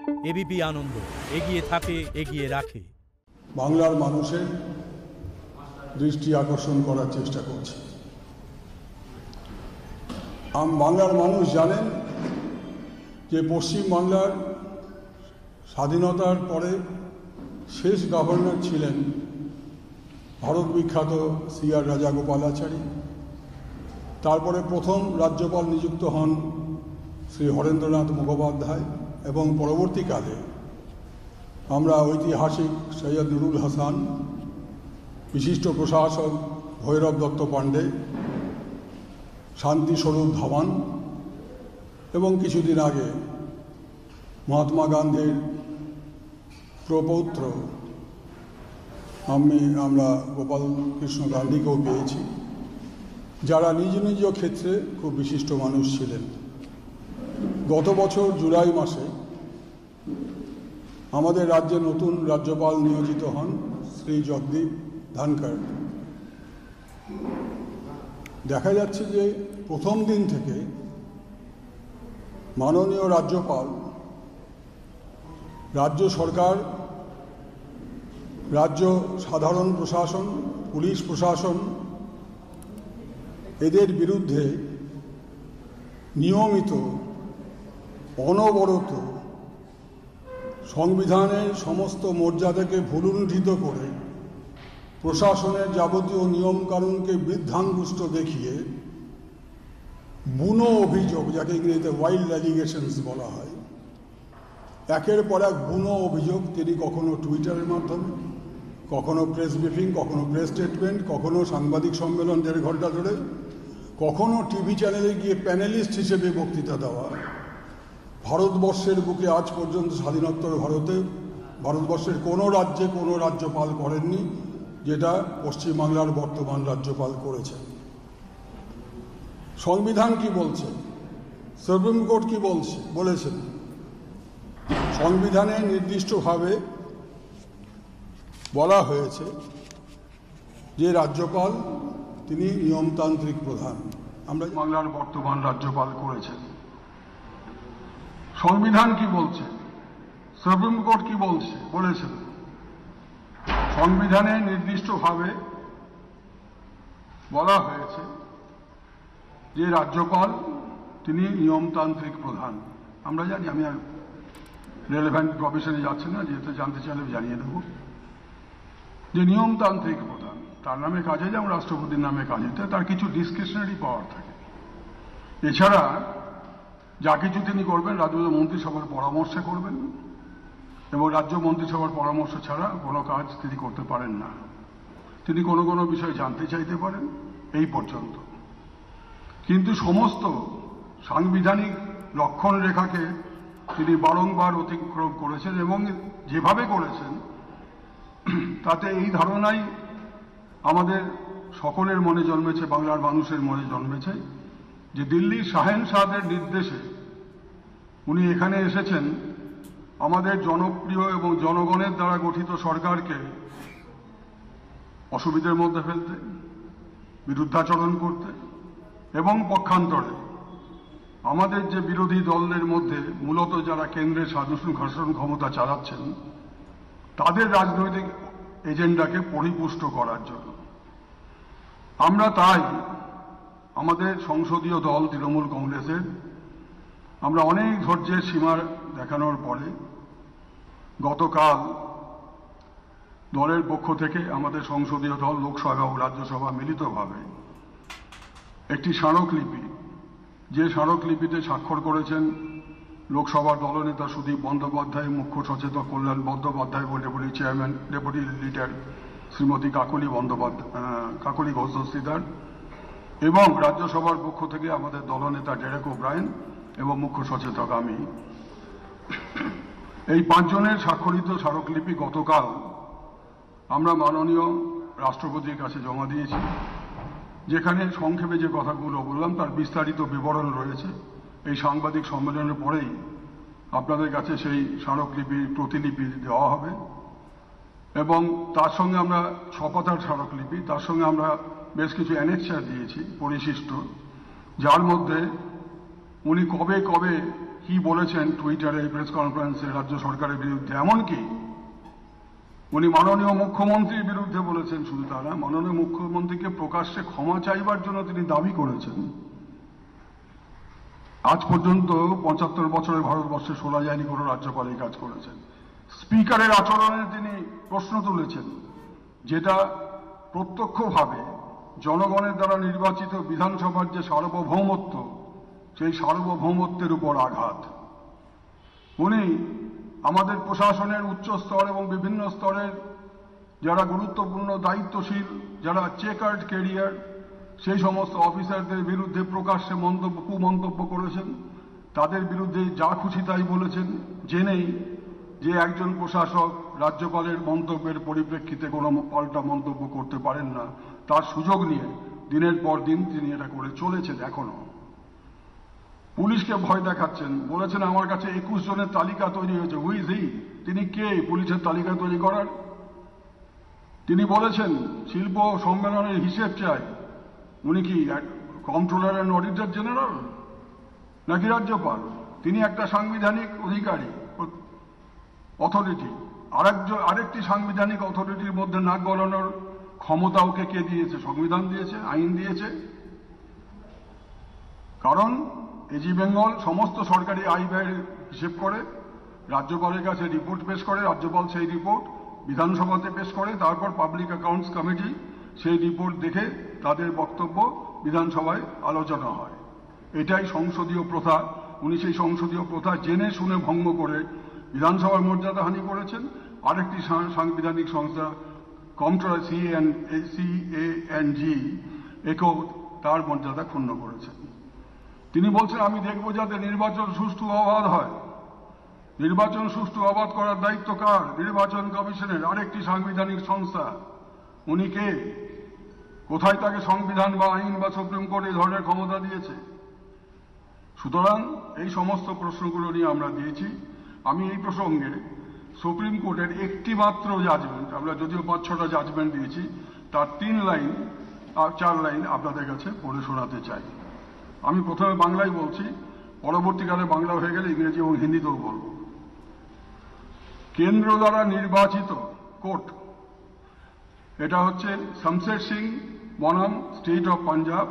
ABP আনন্দ, এগিয়ে থাকে, এগিয়ে রাখে। বাংলার মানুষের দৃষ্টি আকর্ষণ করার চেষ্টা করছে। বাংলার মানুষ জানেন যে পশ্চিমবাংলার স্বাধীনতার পরে শেষ গভর্নর ছিলেন ভারত বিখ্যাত শ্রী রাজাগোপালাচারী। তারপরে প্রথম রাজ্যপাল নিযুক্ত হন শ্রী হরেন্দ্রনাথ মুখোপাধ্যায় এবং পরবর্তীকালে আমরা ঐতিহাসিক সৈয়দ নুরুল হাসান, বিশিষ্ট প্রশাসক ভৈরব দত্ত পাণ্ডে, শান্তিস্বরূপ ধাওয়ান এবং কিছুদিন আগে মহাত্মা গান্ধীর প্রপৌত্র আমরা গোপাল কৃষ্ণ গান্ধীকেও পেয়েছি, যারা নিজ নিজ ক্ষেত্রে খুব বিশিষ্ট মানুষ ছিলেন। গত বছর জুলাই মাসে আমাদের রাজ্যে নতুন রাজ্যপাল নিয়োজিত হন শ্রী জগদীপ ধনখড়। দেখা যাচ্ছে যে প্রথম দিন থেকে মাননীয় রাজ্যপাল রাজ্য সরকার, রাজ্য সাধারণ প্রশাসন, পুলিশ প্রশাসন এদের বিরুদ্ধে নিয়মিত অনবরত সংবিধানের সমস্ত মর্যাদাকে ভুলুণ্ঠিত করে প্রশাসনের যাবতীয় নিয়মকানুনকে বৃদ্ধাঙ্গুষ্ঠ দেখিয়ে বুনো অভিযোগ, যাকে ইংরেজিতে ওয়াইল্ড অ্যালিগেশনস বলা হয়, একের পর এক বুনো অভিযোগ তিনি কখনো টুইটারের মাধ্যমে, কখনো প্রেস ব্রিফিং, কখনো প্রেস স্টেটমেন্ট, কখনো সাংবাদিক সম্মেলন 1.5 ঘন্টা ধরে, কখনো টিভি চ্যানেলে গিয়ে প্যানেলিস্ট হিসেবে বক্তৃতা দেওয়া। ভারতবর্ষের বুকে আজ পর্যন্ত স্বাধীনোত্তর ভারতবর্ষের কোনো রাজ্যে কোনো রাজ্যপাল করেননি যেটা পশ্চিমবাংলার বর্তমান রাজ্যপাল করেছেন। সংবিধান কি বলছে, সুপ্রিম কোর্ট কি বলেছেন? সংবিধানে নির্দিষ্টভাবে বলা হয়েছে যে রাজ্যপাল তিনি নিয়মতান্ত্রিক প্রধান। আমরা বাংলার বর্তমান রাজ্যপাল করেছেন। সংবিধান কি বলছে, সুপ্রিম কোর্ট কি বলেছেন? সংবিধানে নির্দিষ্টভাবে বলা হয়েছে যে রাজ্যপাল তিনি নিয়মতান্ত্রিক প্রধান। আমরা জানি, আমি আর রেলেভেন্ট প্রফেশনে যাচ্ছি না, যেহেতু জানতে চাইলে জানিয়ে দেব যে নিয়মতান্ত্রিক প্রধান, তার নামে কাজে যেমন রাষ্ট্রপতির নামে কাজে, তার কিছু ডিসক্রিশনারি পাওয়ার থাকে। এছাড়া যা কিছু তিনি করবেন রাজ্য মন্ত্রিসভার পরামর্শে করবেন, এবং রাজ্য মন্ত্রিসভার পরামর্শ ছাড়া কোনো কাজ তিনি করতে পারেন না। তিনি কোনো কোনো বিষয় জানতে চাইতে পারেন, এই পর্যন্ত। কিন্তু সমস্ত সাংবিধানিক লক্ষণ রেখাকে তিনি বারংবার অতিক্রম করেছেন, এবং যেভাবে করেছেন তাতে এই ধারণাই আমাদের সকলের মনে জন্মেছে, বাংলার মানুষের মনে জন্মেছে, যে দিল্লির শাহেনশাহদের নির্দেশে উনি এখানে এসেছেন আমাদের জনপ্রিয় এবং জনগণের দ্বারা গঠিত সরকারকে অসুবিধার মধ্যে ফেলতে, বিরুদ্ধাচরণ করতে, এবং পক্ষান্তরে আমাদের যে বিরোধী দলের মধ্যে মূলত যারা কেন্দ্রের শাসন ক্ষমতা চালাচ্ছেন তাদের রাজনৈতিক এজেন্ডাকে পরিপুষ্ট করার জন্য। আমরা তাই আমাদের সংসদীয় দল তৃণমূল কংগ্রেসের আমরা অনেক ধৈর্যের সীমা দেখানোর পরে গতকাল দলের পক্ষ থেকে আমাদের সংসদীয় দল লোকসভা ও রাজ্যসভা মিলিতভাবে একটি স্মারকলিপি, যে স্মারকলিপিতে স্বাক্ষর করেছেন লোকসভার দলনেতা সুদীপ বন্দ্যোপাধ্যায়, মুখ্য সচেতক কল্যাণ বন্দ্যোপাধ্যায় ও deputy chairman, deputy leader Shrimati Kakoli Ghosh Dastidar, এবং রাজ্যসভার পক্ষ থেকে আমাদের দলনেতা ডেরেক ওব্রায়েন এবং মুখ্য সচেতক আমি, এই 5 জনের স্বাক্ষরিত স্মারকলিপি গতকাল আমরা মাননীয় রাষ্ট্রপতির কাছে জমা দিয়েছি, যেখানে সংক্ষেপে যে কথাগুলো বললাম তার বিস্তারিত বিবরণ রয়েছে। এই সাংবাদিক সম্মেলনের পরেই আপনাদের কাছে সেই স্মারকলিপির প্রতিলিপি দেওয়া হবে, এবং তার সঙ্গে আমরা 6 পাতার স্মারকলিপি, তার সঙ্গে আমরা বেশ কিছু অ্যানেক্সার দিয়েছি পরিশিষ্ট, যার মধ্যে উনি কবে কবে কি বলেছেন টুইটারে, প্রেস কনফারেন্সে রাজ্য সরকারের বিরুদ্ধে, এমনকি উনি মাননীয় মুখ্যমন্ত্রীর বিরুদ্ধে বলেছেন। শুধু তা না, মাননীয় মুখ্যমন্ত্রীকে প্রকাশ্যে ক্ষমা চাইবার জন্য তিনি দাবি করেছেন। আজ পর্যন্ত ৭৫ বছরের ভারতবর্ষে শোনা যায়নি কোনো রাজ্যপাল এই কাজ করেছেন। স্পিকারের আচরণে তিনি প্রশ্ন তুলেছেন, যেটা প্রত্যক্ষভাবে জনগণের দ্বারা নির্বাচিত বিধানসভার যে সার্বভৌমত্ব, সেই সার্বভৌমত্বের উপর আঘাত। উনি আমাদের প্রশাসনের উচ্চ স্তর এবং বিভিন্ন স্তরের যারা গুরুত্বপূর্ণ দায়িত্বশীল, যারা চেকার্ড ক্যারিয়ার, সেই সমস্ত অফিসারদের বিরুদ্ধে প্রকাশ্যে কুমন্তব্য করেছেন। তাদের বিরুদ্ধে যা খুশি তাই বলেছেন, জেনেই যে একজন প্রশাসক রাজ্যপালের মন্তব্যের পরিপ্রেক্ষিতে কোনো পাল্টা মন্তব্য করতে পারেন না, তার সুযোগ নিয়ে দিনের পর দিন তিনি এটা করে চলেছেন। এখনো পুলিশকে ভয় দেখাচ্ছেন, বলেছেন আমার কাছে 21 জনের তালিকা তৈরি হয়েছে। Who is he? তিনি কে পুলিশের তালিকা তৈরি করার? তিনি বলেছেন শিল্প সম্মেলনের হিসেব চাই। উনি কি কন্ট্রোলার অ্যান্ড অডিটর জেনারেল নাকি রাজ্যপাল? তিনি একটা সাংবিধানিক অধিকারী, অথরিটি। আরেকটি সাংবিধানিক অথরিটির মধ্যে নাক গলানোর ক্ষমতা ওকে কে দিয়েছে? সংবিধান দিয়েছে, আইন দিয়েছে। কারণ এজি বেঙ্গল সমস্ত সরকারি আয় ব্যয়ের হিসেব করে, রাজ্যপালের কাছে রিপোর্ট পেশ করে, রাজ্যপাল সেই রিপোর্ট বিধানসভাতে পেশ করে, তারপর পাবলিক অ্যাকাউন্টস কমিটি সেই রিপোর্ট দেখে তাদের বক্তব্য বিধানসভায় আলোচনা হয়। এটাই সংসদীয় প্রথা। উনি সেই সংসদীয় প্রথা জেনে শুনে ভঙ্গ করে বিধানসভার মর্যাদাহানি করেছেন। আরেকটি সাংবিধানিক সংস্থা কন্ট্রোলার CANG একেও তার মর্যাদা ক্ষুণ্ণ করেছেন। তিনি বলছেন আমি দেখব যাতে নির্বাচন সুষ্ঠু অবাধ হয়। নির্বাচন সুষ্ঠু অবাধ করার দায়িত্ব কার? নির্বাচন কমিশনের, আরেকটি সাংবিধানিক সংস্থা। উনি কে? কোথায় তাকে সংবিধান বা আইন বা সুপ্রিম কোর্ট এই ধরনের ক্ষমতা দিয়েছে? সুতরাং এই সমস্ত প্রশ্নগুলো নিয়ে আমরা দিয়েছি। আমি এই প্রসঙ্গে সুপ্রিম কোর্টের একটি মাত্র জাজমেন্ট, আমরা যদিও ৫-৬টা জাজমেন্ট দিয়েছি, তার 3 লাইন আর 4 লাইন আপনাদের কাছে পড়ে শোনাতে চাই। আমি প্রথমে বাংলায় বলছি, পরবর্তীকালে বাংলা হয়ে গেলে ইংরেজি এবং হিন্দিতেও বলব। কেন্দ্র দ্বারা নির্বাচিত কোর্ট, এটা হচ্ছে শমশের সিং বনাম স্টেট অফ পাঞ্জাব,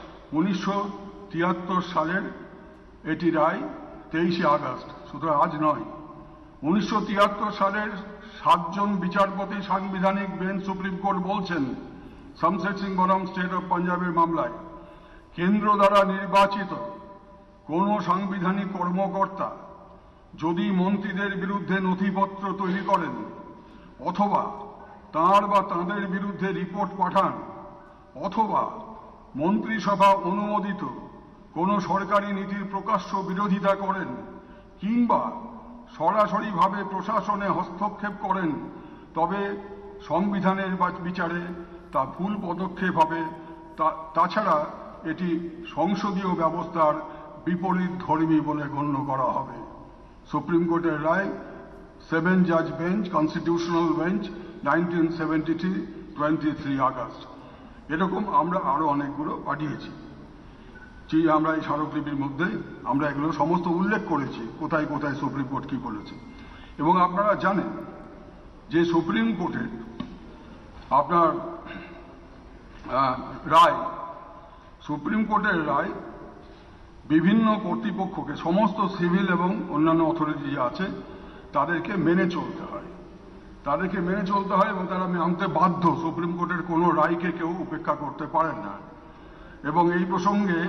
1973 সালের এটি রায়, 23শে আগস্ট, সুতরাং আজ নয়। 1973 সালের 7 জন বিচারপতি সাংবিধানিক বেঞ্চ সুপ্রিম কোর্ট বলছেন শমশের সিং বনাম স্টেট অফ পাঞ্জাবের মামলায়, কেন্দ্র দ্বারা নির্বাচিত কোন সাংবিধানিক কর্মকর্তা যদি মন্ত্রীদের বিরুদ্ধে নথিপত্র তৈরি করেন অথবা তাঁর বা তাঁদের বিরুদ্ধে রিপোর্ট পাঠান অথবা মন্ত্রিসভা অনুমোদিত কোনো সরকারি নীতির প্রকাশ্য বিরোধিতা করেন কিংবা সরাসরিভাবে প্রশাসনে হস্তক্ষেপ করেন, তবে সংবিধানের বিচারে তা ভুল পদক্ষেপ হবে। তাছাড়া এটি সংসদীয় ব্যবস্থার বিপরীত ধর্মী বলে গণ্য করা হবে। সুপ্রিম কোর্টের রায়, 7 জাজ বেঞ্চ, কনস্টিটিউশনাল বেঞ্চ, 1973, 23 আগস্ট। এরকম আমরা আরো অনেকগুলো পাঠিয়েছি। আমরা এই স্মারকলিপির মধ্যে আমরা এগুলো সমস্ত উল্লেখ করেছি, কোথায় কোথায় সুপ্রিম কোর্ট কি বলেছে। এবং আপনারা জানেন যে সুপ্রিম কোর্টের আপনার রায়, সুপ্রিম কোর্টের রায় বিভিন্ন কর্তৃপক্ষকে, সমস্ত সিভিল এবং অন্যান্য অথরিটি আছে তাদেরকে মেনে চলতে হয়। তাদেরকে মেনে চলতে হয় এবং তারা মানতে বাধ্য। সুপ্রিম কোর্টের কোনো রায়কে কেউ উপেক্ষা করতে পারেন না। এবং এই প্রসঙ্গে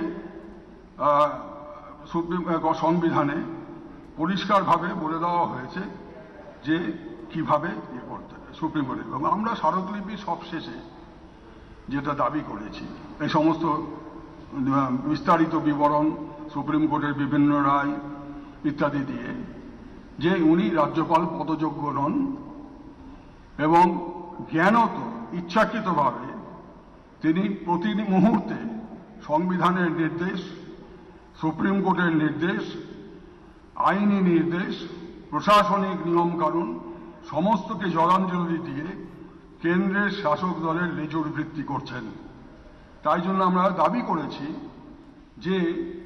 সংবিধানে পরিষ্কারভাবে বলে দেওয়া হয়েছে যে কিভাবে ইয়ে করতে হবে সুপ্রিম কোর্টে। এবং আমরা স্মারকলিপি সবশেষে যেটা দাবি করেছি, এই সমস্ত বিস্তারিত বিবরণ সুপ্রিম কোর্টের বিভিন্ন রায় ইত্যাদি দিয়ে, যে উনি রাজ্যপাল পদযোগ্য নন এবং জ্ঞানত ইচ্ছাকৃতভাবে তিনি প্রতি মুহূর্তে সংবিধানের নির্দেশ, সুপ্রিম কোর্টের নির্দেশ, আইনি নির্দেশ, প্রশাসনিক নিয়মকানুন সমস্তকে জলাঞ্জলি দিয়ে কেন্দ্রের শাসক দলের লেজুর বৃত্তি করছেন। তাই জন্য আমরা দাবি করেছি যে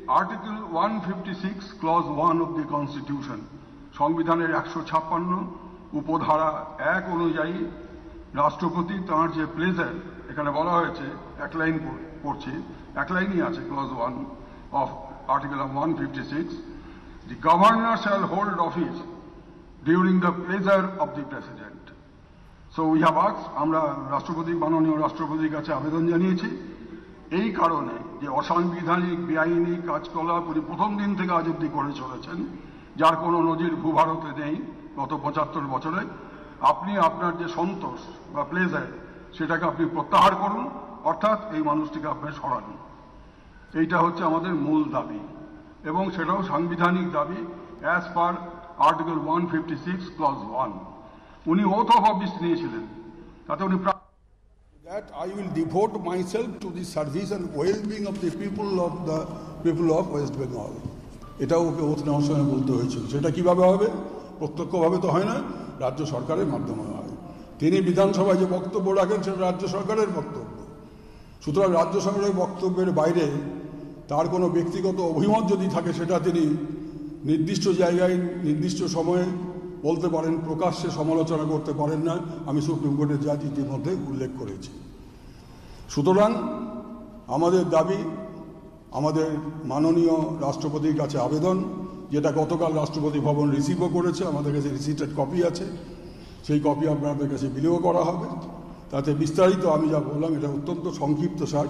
Article 156 clause 1 of the Constitution সংবিধানের 156 উপধারা 1 অনুযায়ী রাষ্ট্রপতি তাঁর যে প্লেজার, এখানে বলা হয়েছে এক লাইন পড়ছি, এক লাইনই আছে clause 1 of Article 156, the governor shall hold office during the pleasure of the president. So we have asked, আমরা রাষ্ট্রপতি, মাননীয় রাষ্ট্রপতির কাছে আবেদন জানিয়েছি এই কারণে যে অসাংবিধানিক বেআইনি কাজকলাপ উনি প্রথম দিন থেকে আজ অব্দি করে চলেছেন, যার কোনো নজির ভূভারতে নেই গত 75 বছরে। আপনি আপনার যে সন্তোষ বা প্লেজার সেটাকে আপনি প্রত্যাহার করুন, অর্থাৎ এই মানুষটিকে আপনি সরান। এইটা হচ্ছে আমাদের মূল দাবি এবং সেটাও সাংবিধানিক দাবি অ্যাজ পার আর্টিকেল 156 ক্লজ 1। উনি ওথ অফ অফিস নিয়েছিলেন, তাতে উনি that I will devote myself to the service and well-being of the people of West Bengal. এটাও ওকে ওথ নেওয়ার সময় বলতে হয়েছিল। সেটা কিভাবে হবে? প্রত্যক্ষভাবে তো হয় না, রাজ্য সরকারের মাধ্যমে হয়। তিনি বিধানসভায় যে বক্তব্য রাখেন সেটা রাজ্য সরকারের বক্তব্য। সুতরাং রাজ্য সরকারের বক্তব্যের বাইরে তার কোনো ব্যক্তিগত অভিমত যদি থাকে সেটা তিনি নির্দিষ্ট জায়গায় নির্দিষ্ট সময়ে বলতে পারেন, প্রকাশ্যে সমালোচনা করতে পারেন না। আমি সুপ্রিম কোর্টের জাজ ইতিমধ্যে উল্লেখ করেছি। সুতরাং আমাদের দাবি, আমাদের মাননীয় রাষ্ট্রপতির কাছে আবেদন, যেটা গতকাল রাষ্ট্রপতি ভবন রিসিভও করেছে, আমাদের কাছে রিসিটেড কপি আছে, সেই কপি আপনাদের কাছে বিলিও করা হবে। তাতে বিস্তারিত আমি যা বললাম এটা অত্যন্ত সংক্ষিপ্ত সার।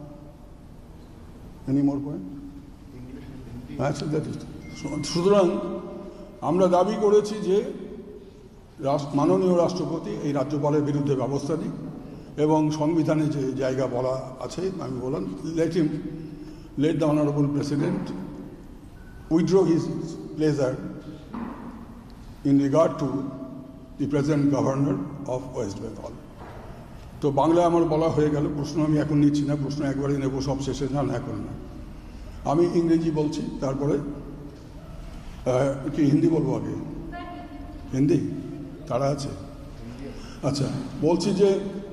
Any more point? সুতরাং আমরা দাবি করেছি যে মাননীয় রাষ্ট্রপতি এই রাজ্যপালের বিরুদ্ধে ব্যবস্থা নিক এবং সংবিধানে যে জায়গা বলা আছে আমি বললাম, let the honorable president withdraw his pleasure in regard to the present governor of West Bengal. তো বাংলায় আমার বলা হয়ে গেল, প্রশ্ন আমি এখন নিচ্ছি না, প্রশ্ন একবারই নেব সব শেষে, না এখন না। আমি ইংরেজি বলছি, তারপরে কি হিন্দি বলবো আগে? হিন্দি তারা আছে? अच्छा बोलছি যে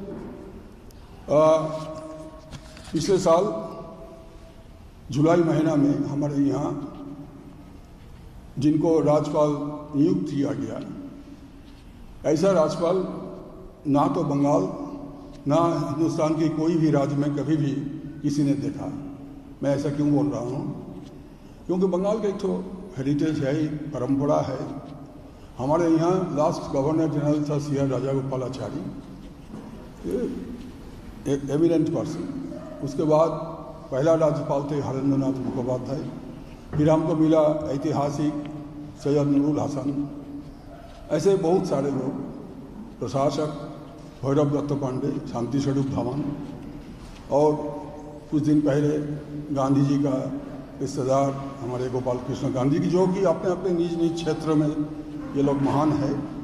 पिछले साल जुलाई महीना में हमारे यहाँ जिनको राज्यपाल नियुक्त किया गया, ऐसा राज्यपाल ना तो बंगाल ना हिंदुस्तान के कोई भी राज्य में कभी भी किसी ने देखा। मैं ऐसा क्यों बोल रहा हूँ? क्योंकि बंगाल का एक तो हेरिटेज है, परंपरा है। हमारे यहाँ लास्ट गवर्नर जनरल था सी आर राजागोपालाचारी, एक एमिनेंट पर्सन। उसके बाद पहला राज्यपाल थे हरेंद्र नाथ मुखोपाध्याय, फिर हमको मिला ऐतिहासिक सैयद नूरुल हसन, ऐसे बहुत सारे लोग, प्रशासक भैरव दत्त पांडे, शांति स्वरूप धवन, और कुछ दिन पहले गांधी जी का रिश्तेदार हमारे गोपाल कृष्ण गांधी की, जो कि अपने अपने निज निज क्षेत्र में ये लोग महान है।